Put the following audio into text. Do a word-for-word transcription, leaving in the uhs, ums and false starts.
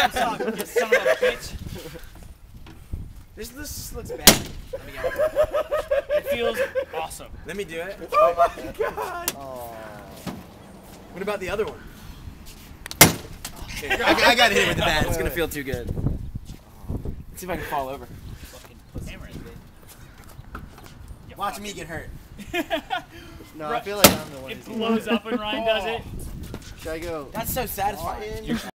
Hands up, you son of a bitch. This this just looks bad. Let me get it. It feels awesome. Let me do it. Oh my god! Oh. What about the other one? Okay, I, I gotta hit it with the bat. It's gonna feel too good. Let's see if I can fall over. Fucking hammer it, dude. Watch me get hurt. No, I feel like I'm the one It who's blows up when Ryan does it. Should I go? That's so satisfying.